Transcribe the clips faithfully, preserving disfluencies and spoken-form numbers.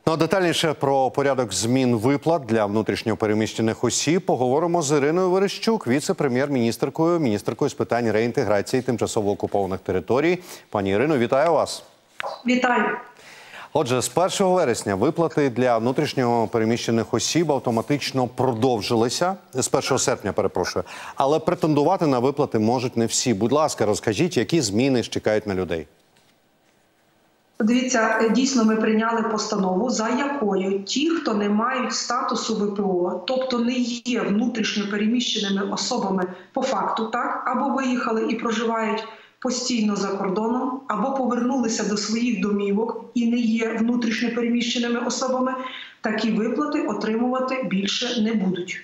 Ну, а детальніше про порядок змін виплат для внутрішньо переміщених осіб поговоримо з Іриною Верещук, віце-прем'єр-міністеркою, міністеркою з питань реінтеграції тимчасово окупованих територій. Пані Ірино, вітаю вас. Вітаю. Отже, з першого вересня виплати для внутрішньо переміщених осіб автоматично продовжилися. З першого серпня, перепрошую. Але претендувати на виплати можуть не всі. Будь ласка, розкажіть, які зміни чекають на людей? Дивіться, дійсно ми прийняли постанову, за якою ті, хто не мають статусу В П О, тобто не є внутрішньо переміщеними особами по факту, так, або виїхали і проживають постійно за кордоном, або повернулися до своїх домівок і не є внутрішньо переміщеними особами, такі виплати отримувати більше не будуть.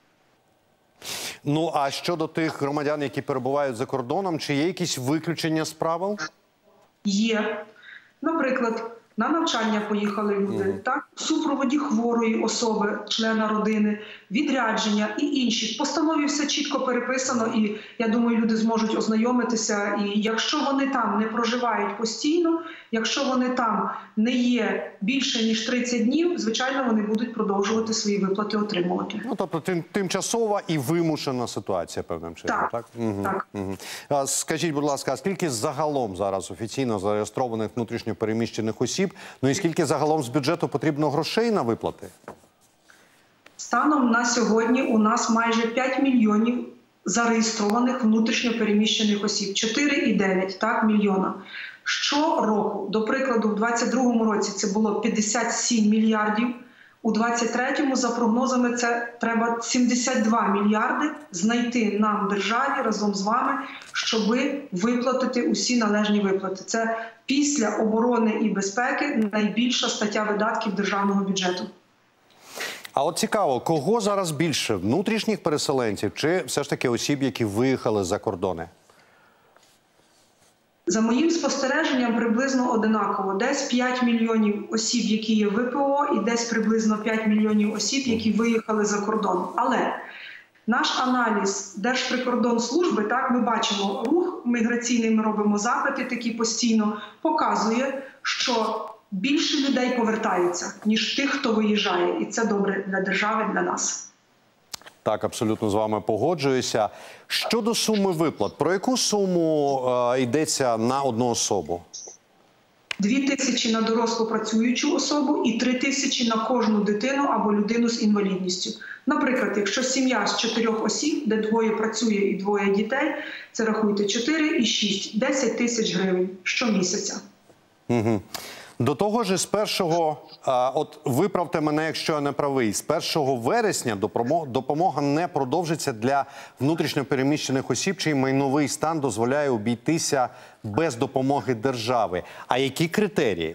Ну, а щодо тих громадян, які перебувають за кордоном, чи є якісь виключення з правил? Є. Наприклад, на навчання поїхали люди, mm. так, в супроводі хворої особи, члена родини, відрядження і інші. В постанові все чітко переписано, і я думаю, люди зможуть ознайомитися. І якщо вони там не проживають постійно, якщо вони там не є більше ніж тридцять днів, звичайно, вони будуть продовжувати свої виплати отримувати. Ну, тобто тим, тимчасова і вимушена ситуація, певним чином, так? Так, угу. так. Угу. А скажіть, будь ласка, а скільки загалом зараз офіційно зареєстрованих внутрішньо переміщених осіб? Ну і скільки загалом з бюджету потрібно грошей на виплати? Станом на сьогодні у нас майже п'ять мільйонів зареєстрованих внутрішньо переміщених осіб. чотири і дев'ять так, мільйона. Щороку, до прикладу, в двадцять другому році це було п'ятдесят сім мільярдів, у двадцять третьому, за прогнозами, це треба сімдесят два мільярди знайти нам, державі, разом з вами, щоб виплатити усі належні виплати. Це після оборони і безпеки найбільша стаття видатків державного бюджету. А от цікаво, кого зараз більше? Внутрішніх переселенців чи все ж таки осіб, які виїхали за кордони? За моїм спостереженням, приблизно одинаково. Десь п'ять мільйонів осіб, які є в В П О, і десь приблизно п'ять мільйонів осіб, які виїхали за кордон. Але наш аналіз Держприкордонслужби, так, ми бачимо рух міграційний, ми робимо запити такі постійно, показує, що більше людей повертаються, ніж тих, хто виїжджає. І це добре для держави, для нас. Так, абсолютно з вами погоджуюся. Щодо суми виплат, про яку суму е, йдеться на одну особу? Дві тисячі на дорослу працюючу особу і три тисячі на кожну дитину або людину з інвалідністю. Наприклад, якщо сім'я з чотирьох осіб, де двоє працює і двоє дітей, це рахуйте чотири і шість, десять тисяч гривень щомісяця. Угу. До того ж, з першого, от виправте мене, якщо я не правий, з першого вересня допомога не продовжиться для внутрішньо переміщених осіб, чий майновий стан дозволяє обійтися без допомоги держави. А які критерії?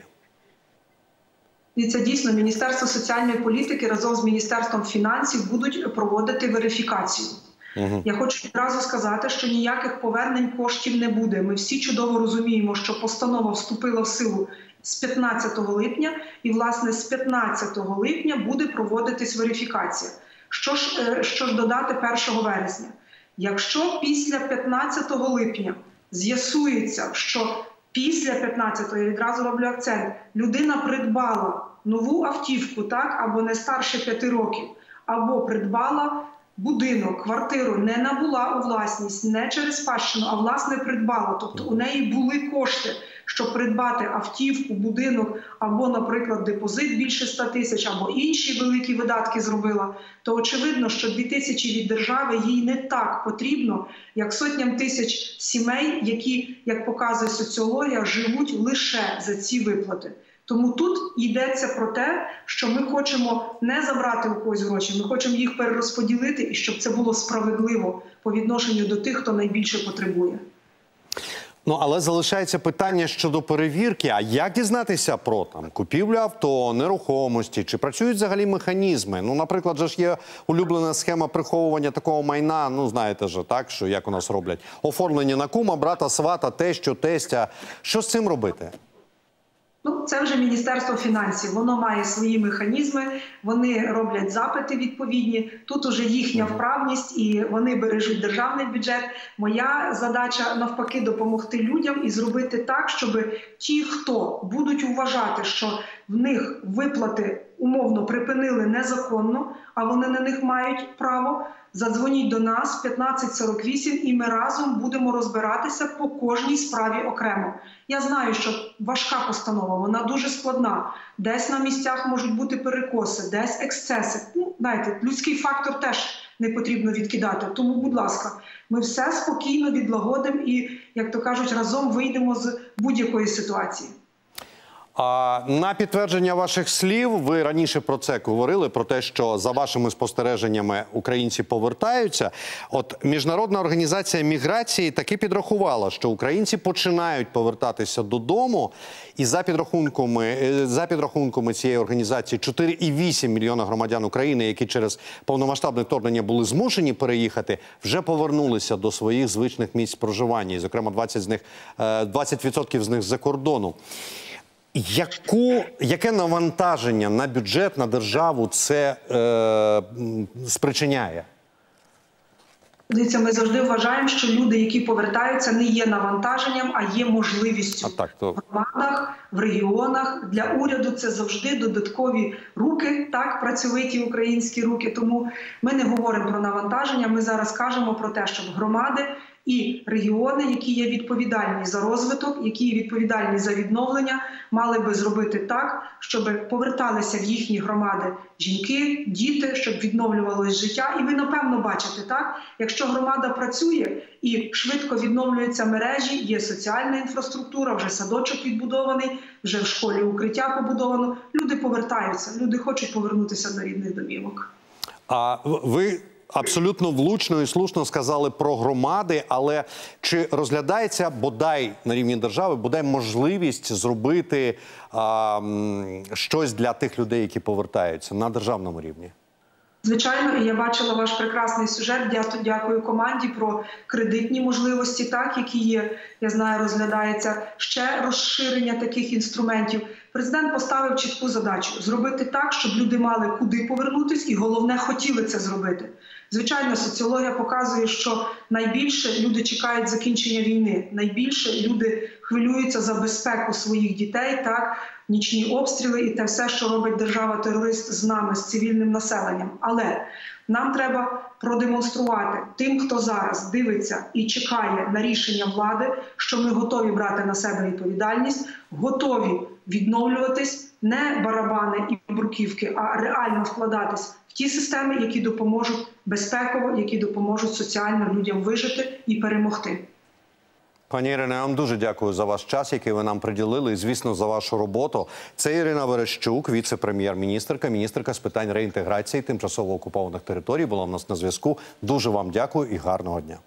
І це дійсно Міністерство соціальної політики разом з Міністерством фінансів будуть проводити верифікацію. Угу. Я хочу одразу сказати, що ніяких повернень коштів не буде. Ми всі чудово розуміємо, що постанова вступила в силу з п'ятнадцятого липня, і, власне, з п'ятнадцятого липня буде проводитись верифікація. Що ж, що ж додати першого вересня? Якщо після п'ятнадцятого липня з'ясується, що після п'ятнадцятого, я відразу роблю акцент, людина придбала нову автівку, так, або не старше п'яти років, або придбала будинок, квартиру, не набула у власність, не через спадщину, а власне придбала. Тобто у неї були кошти, щоб придбати автівку, будинок, або, наприклад, депозит більше ста тисяч, або інші великі видатки зробила, то очевидно, що дві тисячі від держави їй не так потрібно, як сотням тисяч сімей, які, як показує соціологія, живуть лише за ці виплати. Тому тут йдеться про те, що ми хочемо не забрати у когось гроші, ми хочемо їх перерозподілити, і щоб це було справедливо по відношенню до тих, хто найбільше потребує. Ну, але залишається питання щодо перевірки. А як дізнатися про там купівлю авто, нерухомості? Чи працюють взагалі механізми? Ну, наприклад, же ж є улюблена схема приховування такого майна, ну, знаєте ж, так, що як у нас роблять. Оформлення на кума, брата, свата, тещу, тестя. Що з цим робити? Ну, це вже Міністерство фінансів. Воно має свої механізми, вони роблять запити відповідні. Тут уже їхня вправність і вони бережуть державний бюджет. Моя задача навпаки допомогти людям і зробити так, щоб ті, хто будуть вважати, що в них виплати умовно припинили незаконно, а вони на них мають право, задзвоніть до нас п'ятнадцять сорок вісім і ми разом будемо розбиратися по кожній справі окремо. Я знаю, що важка постанова, вона дуже складна. Десь на місцях можуть бути перекоси, десь ексцеси. Ну, знаєте, людський фактор теж не потрібно відкидати. Тому, будь ласка, ми все спокійно відлагодимо і, як то кажуть, разом вийдемо з будь-якої ситуації. А на підтвердження ваших слів, ви раніше про це говорили, про те, що за вашими спостереженнями українці повертаються. От Міжнародна організація міграції таки підрахувала, що українці починають повертатися додому, і за підрахунками, за підрахунками цієї організації чотири і вісім мільйона громадян України, які через повномасштабне вторгнення були змушені переїхати, вже повернулися до своїх звичних місць проживання, і, зокрема, двадцять з них, двадцять відсотків з них з-за кордону. Яку, яке навантаження на бюджет, на державу це е, спричиняє? Дивіться, ми завжди вважаємо, що люди, які повертаються, не є навантаженням, а є можливістю. А так, то... В громадах, в регіонах. Для уряду це завжди додаткові руки, так, працьовиті українські руки. Тому ми не говоримо про навантаження, ми зараз кажемо про те, щоб громади і регіони, які є відповідальні за розвиток, які є відповідальні за відновлення, мали би зробити так, щоб поверталися в їхні громади жінки, діти, щоб відновлювалось життя. І ви, напевно, бачите, так? Якщо громада працює і швидко відновлюються мережі, є соціальна інфраструктура, вже садочок відбудований, вже в школі укриття побудовано, люди повертаються, люди хочуть повернутися до рідних домівок. А ви... Абсолютно влучно і слушно сказали про громади, але чи розглядається бодай на рівні держави, бодай можливість зробити а, щось для тих людей, які повертаються на державному рівні? Звичайно, і я бачила ваш прекрасний сюжет. Дякую команді про кредитні можливості, так, які є, я знаю, розглядається ще розширення таких інструментів. Президент поставив чітку задачу – зробити так, щоб люди мали куди повернутися і, головне, хотіли це зробити. Звичайно, соціологія показує, що найбільше люди чекають закінчення війни, найбільше люди хвилюються за безпеку своїх дітей, так, нічні обстріли і те все, що робить держава-терорист з нами, з цивільним населенням. Але нам треба продемонструвати тим, хто зараз дивиться і чекає на рішення влади, що ми готові брати на себе відповідальність, готові відновлюватись, не барабани і бруківки, а реально вкладатись в ті системи, які допоможуть безпеково, які допоможуть соціально людям вижити і перемогти. Пані Ірино, я вам дуже дякую за ваш час, який ви нам приділили, і, звісно, за вашу роботу. Це Ірина Верещук, віце-прем'єр-міністерка, міністерка з питань реінтеграції тимчасово окупованих територій, була в нас на зв'язку. Дуже вам дякую і гарного дня.